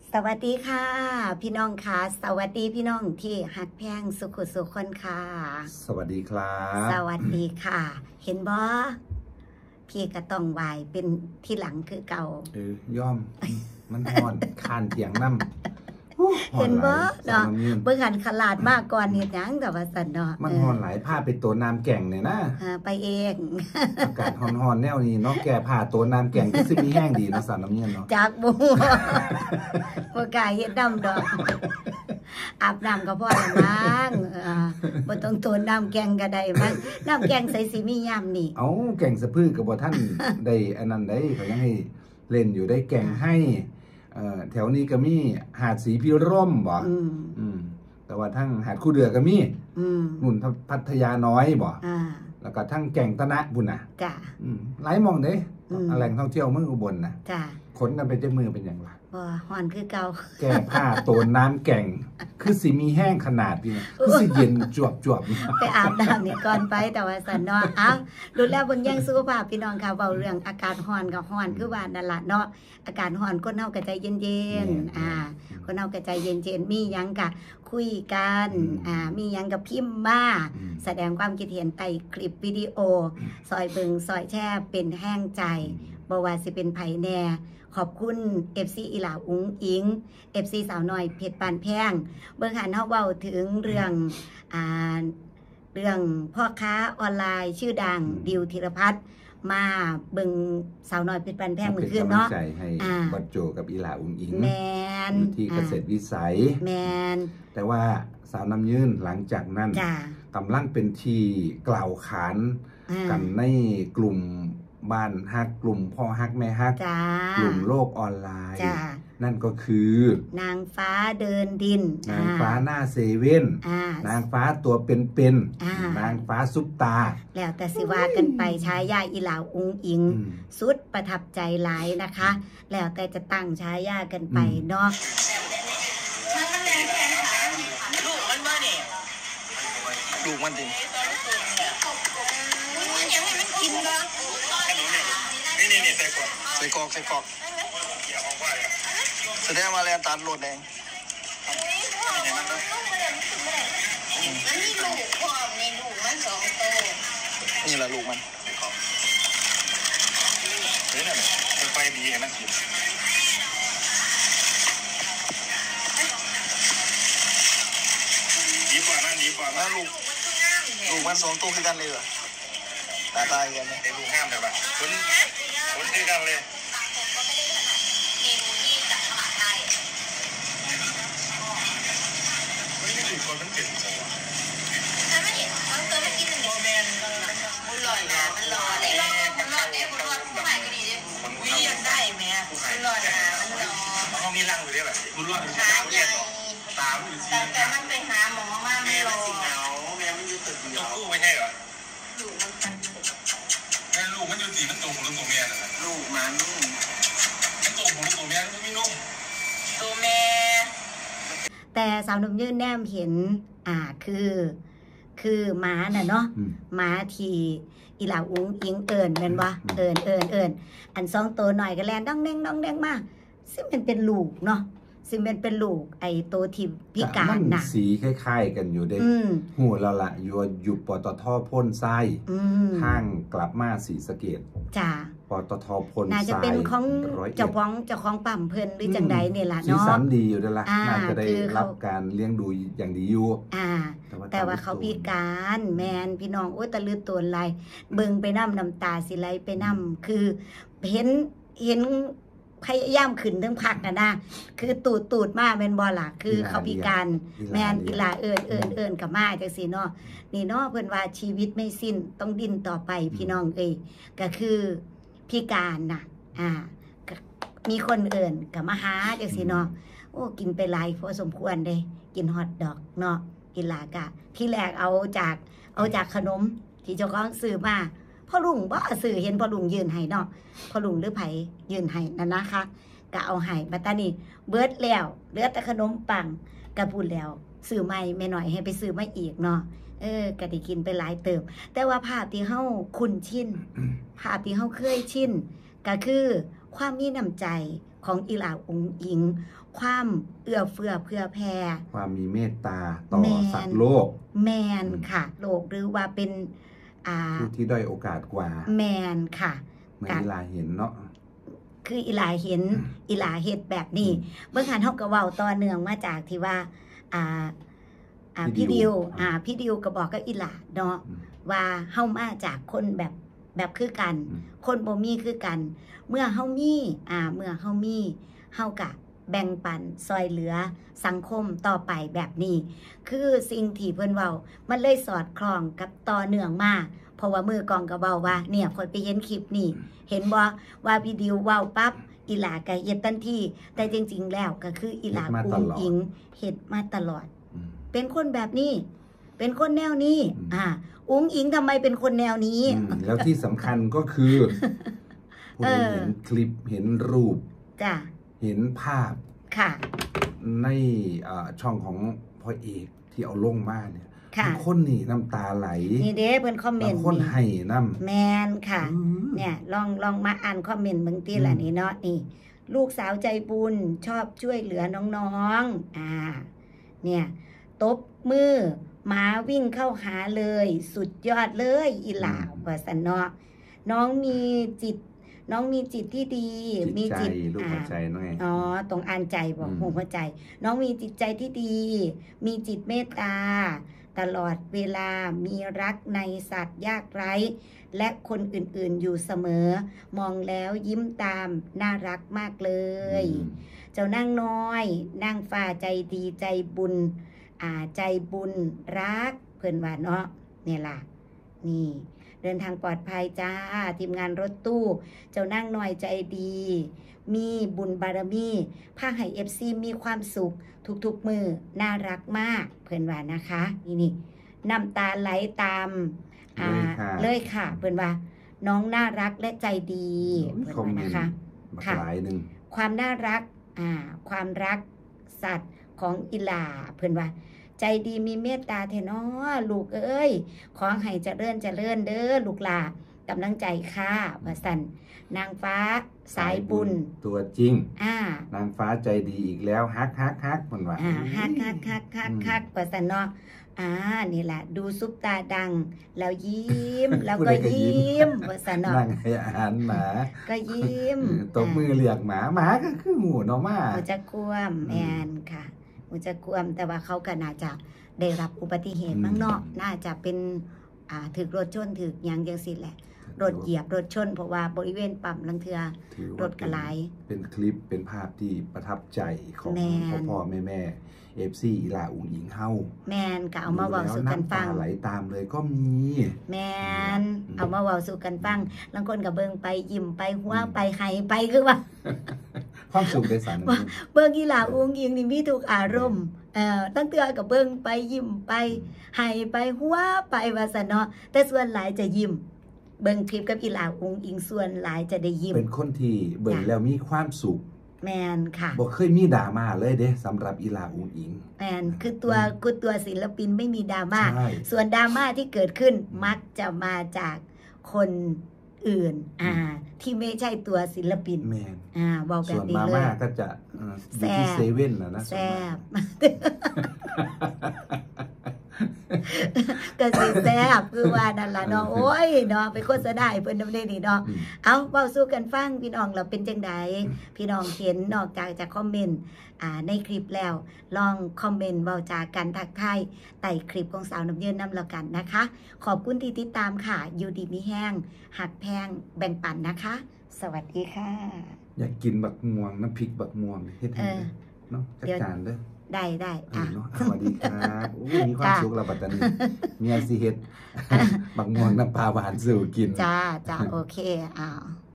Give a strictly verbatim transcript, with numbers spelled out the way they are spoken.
สวัสดีค่ะพี่น้องค่ะสวัสดีพี่น้องที่หักแพงสุขุสุขคนค่ะสวัสดีครับสวัสดีค่ะ เห็นบ่พี่ก็ต้องไหวเป็นที่หลังคือเก่าเออย่อมมันห่อนคานเถียงน้ำเห็นบ่เนาะเบิ่งหันขลาดมากก่อนเฮ็ดหยังแต่ว่าซั่นเนาะมันห่อนหลายผ้าไปตัวน้ำแก่งเนี่ยนะไปเองอากาศห่อนๆแนวนี้เนาะแก่ผ้าตัวน้ำแก่งก็สิมีแห้งดีเนาะสารน้ำเย็นเนาะจากบ่บ่กล้าเฮ็ดดำดอกอาบน้ำก็พอละมั้งอ่าบ่ต้องตัวน้ำแกงก็ได้มั้งน้ำแกงใส่สิมียามนี่เอ้าแก่งสะพือก็บ่ท่านได้อันนั้นได้เขายังให้เล่นอยู่ได้แก่งให้แถวนี้ก็มีหาดสีพิร่มบ่อืมแต่ว่าทั้งหาดคู่เดือก็มีนุ่นพัทยาน้อยบ่แล้วก็ทั้งแก่งตะนะบุญน่ะจ้ะหลายมองเด้แหล่งท่องเที่ยวเมืองอุบลน่ะจ้ะขนกันไปเจ้ามือเป็นอย่างไรบ่ฮ้อนคือเก่าแก้ผ้าโตนน้ำแก่งคือสิมีแห้งขนาดนี้คือสิเย็นจวบจวบไปอาบน้ำนี่ก่อนไปแต่ว่าสันเนาะเอ้าดูแลบนแย่งสุขภาพพี่น้องค่ะเว้าเรื่องอากาศร้อนกับร้อนคือว่านั่นล่ะเนาะอากาศร้อนคนเฮาก็ใจเย็นๆอ่าคนเฮาก็ใจเย็นๆมีหยังก็คุยกันอ่ามีหยังก็พิมพ์มาแสดงความคิดเห็นใต้คลิปวิดีโอซอยเบิ่งซอยแชร์เป็นแห้งใจบ่ว่าสิเป็นไผแน่ขอบคุณ เอฟ ซี อีหลาอุ๋งอิง เอฟ ซี สาวน้อยเพชรปานแพงเบิ่งหันเฮาเว้าถึงเรื่องอ่าเรื่องพ่อค้าออนไลน์ชื่อดังดิวธีรพัฒน์มาเบิ่งสาวน้อยเพชรปานแพงมื้อคืนเนาะเป็นกำลังใจให้บอสโจกับอีหลาอุ๋งอิงแม่นที่เกษตรวิสัยแม่นแต่ว่าสาวน้ำยืนหลังจากนั้นกำลังเป็นที่กล่าวขานกันในกลุ่มบ้านฮักกลุ่มพ่อฮักแม่ฮักกลุ่มโลกออนไลน์นั่นก็คือนางฟ้าเดินดินนางฟ้าหน้าเซเว่นนางฟ้าตัวเป็นๆนางฟ้าซุปตาแล้วแต่สิว่ากันไปฉายาอีหลาอุ๋งอิงสุดประทับใจหลายนะคะแล้วแต่จะตั้งฉายากันไปเนาะลูกมันมาเนี่ยลูกมันจริงยังให้มันกินบ้างนี่นี่นี่ใส่กรอกใส่กรอกใส่กรอกแสดงมาแล้วตัดรถแดงมันนี่ลูกพ่อในลูกมันสองตัวนี่แหละลูกมันเฮ้ยนั่นไฟดีเห็นไหมดีกว่านั่นดีกว่านั่นลูกลูกมันสองตัวคือกันเลยเหรอตาตายกันไอ้ลูกห้ามแต่ว่าคนคนคือกันเลยเมนูที่จากตลาดไทยไม่ได้ถูกคนมันเก่งจังวะถ้าไม่เห็นมันเกิดไม่กินหนึ่งโมเมนต์มันลอยนะมันลอยมันลอยเอ๊ะมันลอยผู้ใหม่ก็ดีดิมันวิ่งได้ไหมมันลอยนะมันลอยมันมีรังอยู่ด้วยแบบมันลอยขาใหญ่ตามอยู่สิแต่มันไปหาหมอมาไม่รอแม่มันแม่มันอยู่ตึกเดียวกู้ไม่ใช่เหรอลูกมันแม่ลูกมันอยู่สีมันตรงหรือตัวแม่น่ะลูกมันมันตรงหรือตัวแม่มันไม่นุ่มตัวแม่แต่สาวหนุ่มยืนแนมเห็นอ่าคือคือม้าน่ะเนาะม้าทีอีหลาอุ้งอิงเอิญเป็นวะเอิญเอิญเอิญอันสองตัวหน่อยก็แลนดังแดงดังแดงมากซึ่งมันเป็นลูกเนาะซึ่งมันเป็นลูกไอ้ตัวที่พิการน่ะสีคล้ายๆกันอยู่เด้หูเราละอยู่อยู่ปตทพ่นทรายข้างกลับมาสีสะเกดจ้าปตทพ่นทรายน่าจะเป็นของเจ้าของเจ้าของปั๊มเพิ่นหรือจังใดนี่ล่ะเนาะสีสันดีอยู่เด้อล่ะน่าจะได้รับการเลี้ยงดูอย่างดีอยู่อ่าแต่ว่าเขาพิการแมนพี่น้องโอ้ยตะลือตัวไหลเบิ่งไปน้ำน้ำตาสิไหลไปน้ำคือเห็นเห็นพยายามขึ้นทั้งพักนะนะคือตูดตูดมาเป็นบอล่ะคือเขาพิการแมนกีฬาเอิญเอิญเอิญกับมาจังสีเนาะนี่เนาะเพิ่นว่าชีวิตไม่สิ้นต้องดิ้นต่อไปพี่น้องเอ้ยก็คือพิการน่ะอ่ามีคนเอิญกับมาหาจังสีเนาะโอ้กินไปหลายพอสมควรเลยกินฮอทดอกเนาะกีฬากะที่แรกเอาจากเอาจากขนมที่เจ้าของซื้อมาพ่อลุงบ่สื่อเห็นพ่อลุงยืนให้เนาะพ่อลุงหรือไผยืนให้นั่นนะคะก็เอาให้มาตานี่เบิดแล้วเหลือแต่ขนมปังกระพูดแล้วซื้อใหม่แม่หน่อยให้ไปซื้อมาอีกเนาะเออก็ได้กินไปหลายเติมแต่ว่าภาพที่เฮาคุ้นชินภาพที่เฮาเคยชินก็คือความมีน้ำใจของอีหลาองค์อิงความเอื้อเฟื้อเผื่อแผ่ความมีเมตตาต่อแม่นสัตว์โลกแมนค่ะโลกหรือว่าเป็นอ่าผู้ที่ด้อยโอกาสกว่าแมนค่ะเหมือนเวลาเห็นเนาะคืออีหลาเห็นอีหลาเฮ็ดแบบนี้เมื่อหันเฮาก็เว้าต่อเนื่องมาจากที่ว่าอ่าอ่าพี่พี่ดิดิววอ่าพี่ดิวก็บอกกับอีหลาเนาะอืมว่าเฮามาจากคนแบบแบบคือกันอืมคนบ่มีคือกัน เมื่อเฮามีอ่าเมื่อเฮามีเฮาก็แบ่งปันซอยเหลือสังคมต่อไปแบบนี้ คือสิ่งที่เพิ่นเว้ามันเลยสอดคล้องกับต่อเนื่องมาเพราะว่ามือกองก็เว้าว่าเนี่ยข่อยไปเห็นคลิปนี่เห็นบ่ว่าพี่ดิวเว้าปั๊บอีหลาก็เฮ็ดทันทีแต่จริงๆแล้วก็คืออีหลาเฮ็ดมาอุ้ตงลอดอิงเฮ็ดมาตลอดอืมเป็นคนแบบนี้ เป็นคนแนวนี้อืมอ่า อุ้งอิงทำไมเป็นคนแนวนี้อืมแล้วที่สำคัญก็คือผู้เอใดอเห็นคลิปเห็นรูปจ้ะเห็นภาพค่ะในเอ่อช่องของพ่อเอกที่เอาลงมาเนี่ยค่ะบางคนนี่น้ำตาไหลนี่เด้เพิ่นคอมเมบาน งต์คนนี่ให้น้ำแมนค่ะอืมเนี่ยลองลองมาอ่านคอมเมนต์เบางทีละอืมนี่เนาะนี่ ลูกสาวใจบุญชอบช่วยเหลือน้องๆ อ่า เนี่ยตบมือหมาวิ่งเข้าหาเลย สุดยอดเลยอีหลาว่าสันเนาะน้องมีจิต น้องมีจิตที่ดี มีจิตใจจิตลูกหัวใจน้อยอ๋อตรงอ่านใจบอกอืมหัวหัวใจ น้องมีจิตใจที่ดี มีจิตเมตตา ตลอดเวลามีรักในสัตว์ยากไร้ และคนอื่นๆอยู่เสมอ มองแล้วยิ้มตามน่ารักมากเลยอืมเจ้านั่งน้อยนั่งฝ่าใจดีใจบุญ อ่าใจบุญรักเพื่อนว่าเนาะเนี่ยล่ะ นี่ เดินทางปลอดภัยจ้า ทีมงานรถตู้ เจ้านั่งน้อยใจดี มีบุญบารมีภาคให้เอฟซีมีความสุข ทุกๆมือน่ารักมาก เพื่อนว่านะคะ นี่นี่น้ำตาไหลตาม อ่าเลยค่ะเลยค่ะ เพื่อนว่า น้องน่ารักและใจดีโอ้ยเพื่อนคอมว่าเมนนะต์คะบักค่ะหลายหนึ่งความน่ารัก อ่า ความรักสัตว์ของอีหลาเพื่อนว่า ใจดีมีเมตตาเทนอลูกเอ้ย ขอให้เจริญเจริญเด้อลูกหลากำลังใจค่ะว่าสันนางฟ้าสายบุญตัวจริงอ่านางฟ้าใจดีอีกแล้วฮักฮักฮักมันว่าอ่าฮักฮักฮักฮักฮักว่าสันเนาะอ่า นี่แหละ ดูซุปตาดัง แล้วยิ้ม แล้วก็ยิ้มว่าสันเนาะนั่งให้อาหารหมาก็ยิ้มตบมือเรียกหมาหมาก็คือหมูเนาะมาหูจะกวมแมนค่ะหูจะกวมแต่ว่าเขาก็น่าจะได้รับอุบัติเหตุมั้งเนาะน่าจะเป็นอ่าถึกรถชนถึกหยังจังสิแหละ รถเหยียบรถชนเพราะว่าบริเวณปั๊มลังเทือถือรว่าถกระไหลเป็นคลิปเป็นภาพที่ประทับใจของแม่นพ่อพ่อแม่แม่เอฟซีอีลาอุ๋งอิงเฮาแมนก็เอามาเว้าสู่กันฟังดูแล้วำตาไหลตามเลยก็มีแมนอืมเอามาเว้าสู่กันฟังบางคนก็เบิ่งไปยิ้มไปหัวไปไห้ไปคือว่าความสุขในสารว่า เบิ่งอีหลาอุ้งอิงนี่มีทุกอารมณ์เอ่อตั้งเตือกับเบิ่งไปยิ้มไปไห้ไปหัวไปว่าซั่นเนาะแต่ส่วนหลายจะยิ้ม เบิ่งคลิปกับอีหลาอุ้งอิงส่วนหลายจะได้ยิ้มเป็นคนที่เบิ่งจ้ะแล้วมีความสุขแมนค่ะบ่เคยมีดราม่าเลยเด้สำหรับอีลาอุ๋งอิงแมนคือตัวคือตัวศิลปินไม่มีดราม่าใช่ส่วนดราม่าที่เกิดขึ้นมักจะมาจากคนอื่น อ่า ที่ไม่ใช่ตัวศิลปินแมนอ่าบอกแบส่บวนนี้มาเลม่าย ก็จะเอ่ออยู่ที่แซ่บเซเว่นนะนะแซ่บส่วนมากก็สิแซ่บคือว่านั่นล่ะเนาะโอ้ยเนาะไปโฆษณาให้เพิ่นนำเด้นี่เนาะอืมเอาเว้าสู้กันฟังพี่น้องเราเป็นจังไดพี่น้องเห็นนอกจากจะคอมเมนต์อ่าในคลิปแล้ว ลองคอมเมนต์เว้าจากันทักทายใต้คลิปของสาวน้ำเยืนน้ำแล้วกันนะคะ ขอบคุณที่ติดตามค่ะอยู่ดีมีแห้งหักแพงแบ่งปันนะคะ สวัสดีค่ะอยากกินบักม่วงน้ำพริกบักม่วงเฮ็ดให้เออเนาะจัดเดี๋ยวจานเด้อได้ได้เออ่ะอเนาะสวัสดีครับโอ้ยมีความจ้ะสุขแล้วบัดนี้เมียสิเฮ็ด บักม่วงน้ำปลาหวานสู่กินจ้าจ้าโอเคอ้าว